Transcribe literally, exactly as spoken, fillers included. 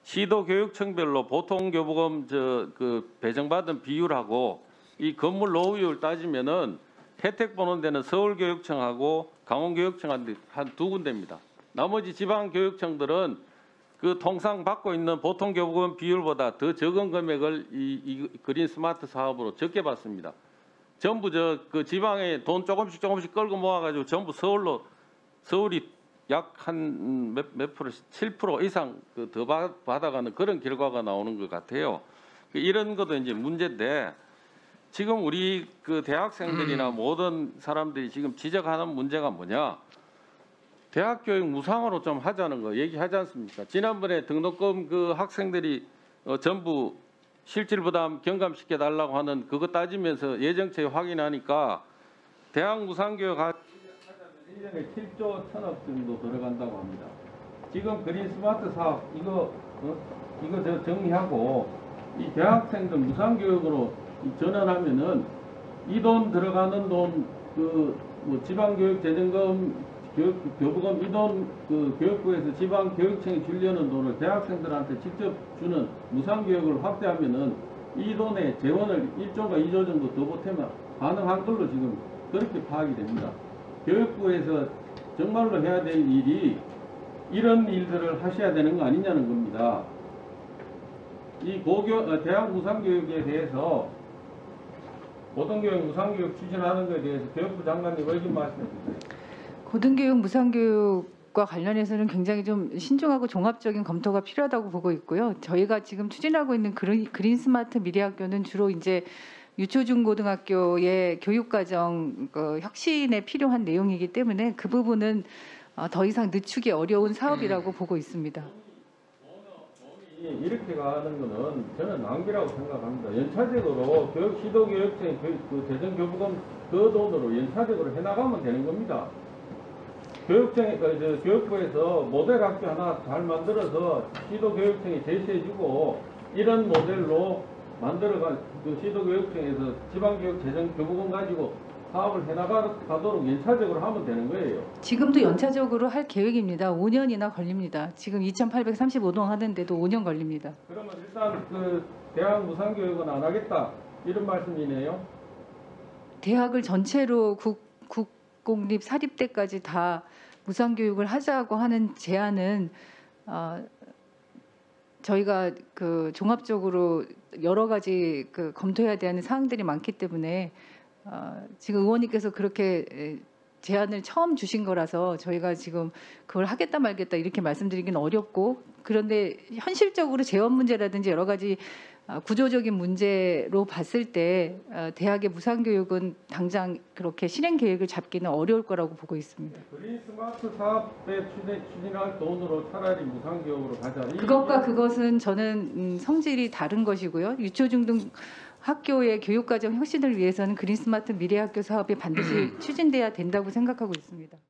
시도교육청별로 보통교부금 저 그 배정받은 비율하고 이 건물 노후율 따지면은 혜택 보는 데는 서울교육청하고 강원교육청 한 두 군데입니다. 나머지 지방교육청들은 그 통상 받고 있는 보통교부금 비율보다 더 적은 금액을 이, 이 그린 스마트 사업으로 적게 받습니다. 전부 저 그 지방에 돈 조금씩 조금씩 끌고 모아가지고 전부 서울로 서울이 약 한 몇 몇 프로 칠 퍼센트 이상 그 더 받아가는 그런 결과가 나오는 것 같아요. 이런 것도 이제 문제인데 지금 우리 그 대학생들이나 모든 사람들이 지금 지적하는 문제가 뭐냐? 대학 교육 무상으로 좀 하자는 거 얘기하지 않습니까? 지난번에 등록금 그 학생들이 어 전부 실질 부담 경감시켜 달라고 하는 그거 따지면서 예정치에 확인하니까 대학 무상교육 하자면 일 년에 칠조 천억 정도 들어간다고 합니다. 지금 그린 스마트 사업 이거 어? 이거 저 정리하고 이 대학생들 무상교육으로 전환하면은 이 돈 들어가는 돈 그 뭐 지방교육재정금 교육, 교부금 이 돈 그 교육부에서 지방교육청이 주려는 돈을 대학생들한테 직접 주는 무상교육을 확대하면은 이 돈의 재원을 일조가 이조 정도 더 보태면 가능한 걸로 지금 그렇게 파악이 됩니다. 교육부에서 정말로 해야 될 일이 이런 일들을 하셔야 되는 거 아니냐는 겁니다. 이 고교 대학 무상교육에 대해서 고등교육 무상교육 추진하는 것에 대해서 교육부 장관님 의견 말씀해 주세요. 고등교육 무상교육과 관련해서는 굉장히 좀 신중하고 종합적인 검토가 필요하다고 보고 있고요. 저희가 지금 추진하고 있는 그린, 그린 스마트 미래학교는 주로 이제 유초 중고등학교의 교육과정 그 혁신에 필요한 내용이기 때문에 그 부분은 더 이상 늦추기 어려운 사업이라고 보고 있습니다. 이렇게 가는 거는 저는 낭비라고 생각합니다. 연차적으로 교육 시도교육청 그 재정교부금 그 돈으로 연차적으로 해나가면 되는 겁니다. 교육청에 그 교육부에서 모델 학교 하나 잘 만들어서 시도교육청에 제시해주고 이런 모델로 만들어가 그 시도교육청에서 지방교육 재정교부금 가지고 사업을 해나가도록 연차적으로 하면 되는 거예요. 지금도 연차적으로 할 계획입니다. 오 년이나 걸립니다. 지금 이천팔백삼십오 동 하는데도 오 년 걸립니다. 그러면 일단 그 대학 무상교육은 안 하겠다 이런 말씀이네요. 대학을 전체로 국, 국공립 사립대까지 다 무상교육을 하자고 하는 제안은 어, 저희가 그 종합적으로 여러 가지 그 검토해야 되는 사항들이 많기 때문에 어, 지금 의원님께서 그렇게 제안을 처음 주신 거라서 저희가 지금 그걸 하겠다 말겠다 이렇게 말씀드리기는 어렵고, 그런데 현실적으로 재원 문제라든지 여러 가지 구조적인 문제로 봤을 때 대학의 무상교육은 당장 그렇게 실행 계획을 잡기는 어려울 거라고 보고 있습니다. 그린 스마트 사업에 추진할 돈으로 차라리 무상교육으로 가자. 그것과 그것은 저는 성질이 다른 것이고요. 유초중등 학교의 교육과정 혁신을 위해서는 그린 스마트 미래학교 사업이 반드시 추진돼야 된다고 생각하고 있습니다.